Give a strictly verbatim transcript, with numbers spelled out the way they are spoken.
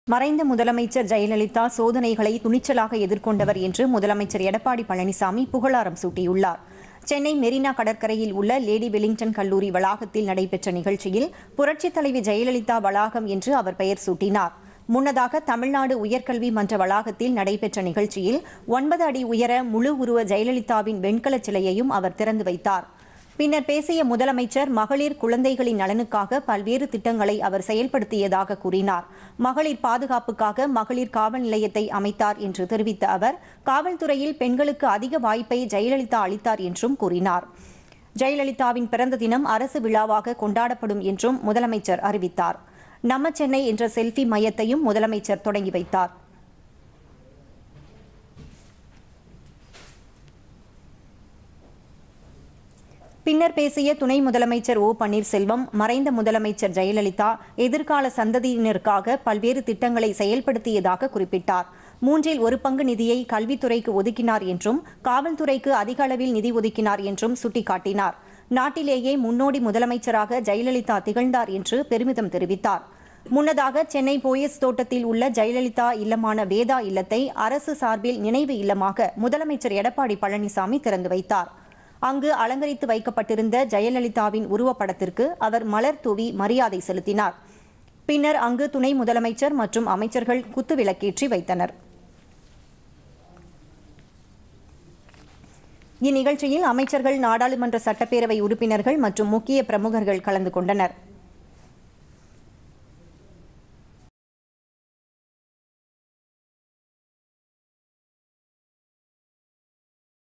மறைந்த முதலமைச்சர் ஜெயலலிதா சோதனைகளை துணிச்சலாக எதிர்கொண்டவர் என்று முதலமைச்சர் எடப்பாடி பழனிசாமி புகழாரம் சூட்டியுள்ளார். சென்னை மெரினா கடற்கரையில் உள்ள லேடி வெலிங்டன் கல்லூரி வளாகத்தில் நடைபெற்ற நிகழ்ச்சியில் புரட்சித் தலைவி ஜெயலலிதா வளாகம் என்று அவர் பெயர் சூட்டினார். முன்னதாக தமிழ்நாடு உயர்கல்வி மன்ற வளாகத்தில் நடைபெற்ற நிகழ்ச்சியில் ஒன்பது அடி உயர முழு உருவ ஜெயலலிதாவின் வெண்கலச் சிலையையும் அவர் திறந்து வைத்தார். பின்னர் பேசிய முதலமைச்சர் மகளிர் குழந்தைகளின் நலனுக்காக பல்வேறு திட்டங்களை அவர் செயல்படுத்தியதாக கூறினார். மகளிர் பாதுகாப்புக்காக மகளிர் காவல் நிலையத்தை அமைத்தார் என்று தெரிவித்த அவர், காவல்துறையில் பெண்களுக்கு அதிக வாய்ப்பை ஜெயலலிதா அளித்தார் என்றும் கூறினார். ஜெயலலிதாவின் பிறந்த தினம் அரசு விழாவாக கொண்டாடப்படும் என்றும் முதலமைச்சர் அறிவித்தார். நம்ம சென்னை என்ற செல்ஃபி மையத்தையும் முதலமைச்சர் தொடங்கி வைத்தார். பின்னர் பேசிய துணை முதலமைச்சர் ஓ பன்னீர்செல்வம், மறைந்த முதலமைச்சர் ஜெயலலிதா எதிர்கால சந்ததியினருக்காக பல்வேறு திட்டங்களை செயல்படுத்தியதாக குறிப்பிட்டார். மூன்றில் ஒரு பங்கு நிதியை கல்வித்துறைக்கு ஒதுக்கினார் என்றும் காவல்துறைக்கு அதிக அளவில் நிதி ஒதுக்கினார் என்றும் சுட்டிக்காட்டினார். நாட்டிலேயே முன்னோடி முதலமைச்சராக ஜெயலலிதா திகழ்ந்தார் என்று பெருமிதம் தெரிவித்தார். முன்னதாக சென்னை போயஸ் தோட்டத்தில் உள்ள ஜெயலலிதா இல்லமான வேதா இல்லத்தை அரசு சார்பில் நினைவு இல்லமாக முதலமைச்சர் எடப்பாடி பழனிசாமி திறந்து வைத்தார். அங்கு அலங்கரித்து வைக்கப்பட்டிருந்த ஜெயலலிதாவின் உருவப்படத்திற்கு அவர் மலர் தூவி மரியாதை செலுத்தினார். பின்னர் அங்கு துணை முதலமைச்சர் மற்றும் அமைச்சர்கள் குத்துவிளக்கேற்றி வைத்தனர். இந்நிகழ்ச்சியில் அமைச்சர்கள், நாடாளுமன்ற சட்டப்பேரவை உறுப்பினர்கள் மற்றும் முக்கிய பிரமுகர்கள் கலந்து கொண்டனர்.